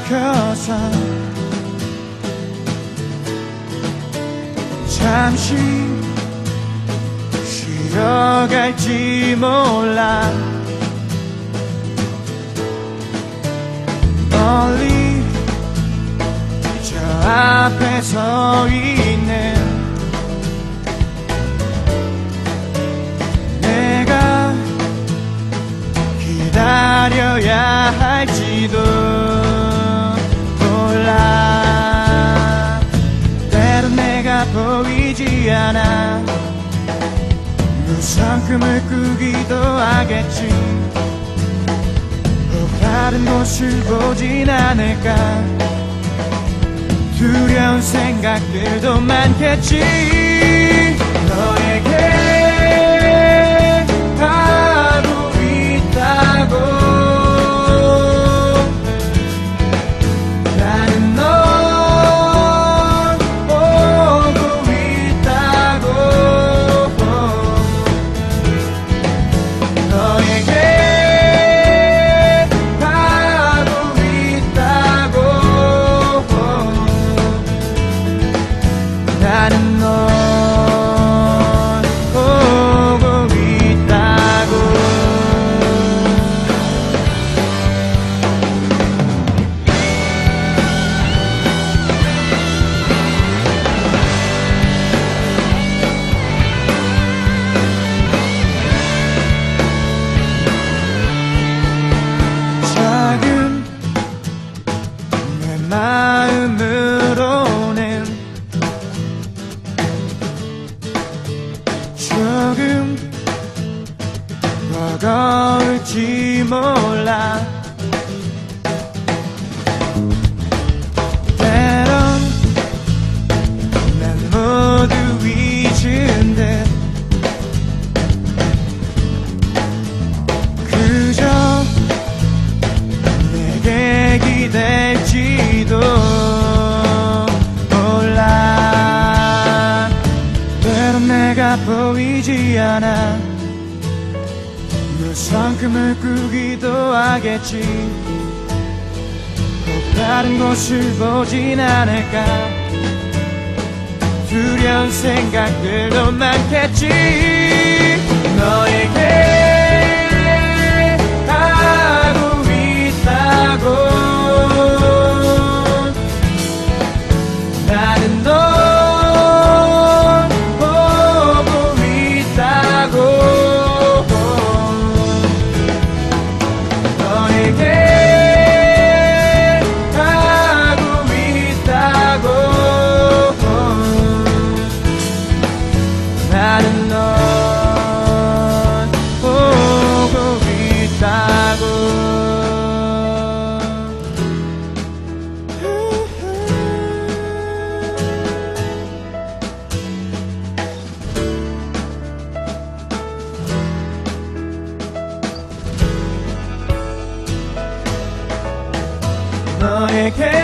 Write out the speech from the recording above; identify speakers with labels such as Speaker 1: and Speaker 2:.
Speaker 1: 막혀서 잠시 쉬어갈지 몰라. 멀리 저 앞에 서 있는 내가 기다려야 할지도 몰라. 때론 내가 보이지 않아 무서운 꿈을 꾸기도 하겠지. 다른 곳을 보진 않을까. 두려운 생각들도 많겠지. 너에게 가고 있다고. 나는 널 보고 있다고. 너에게 나는 널 보고 있다고. 작은 내 마음으로는 조금 버거울지 몰라. 때론 난 모두 잊은 듯 그저 내게 기댈지도 몰라. 때론 내가 보이지 않아 무서운 꿈을 꾸기도 하겠지. 또 다른 곳을 보진 않을까. 두려운 생각들도 많겠지. 너에게 가고 있다고. 나는 널 나는 널 보고 있다고. 너에게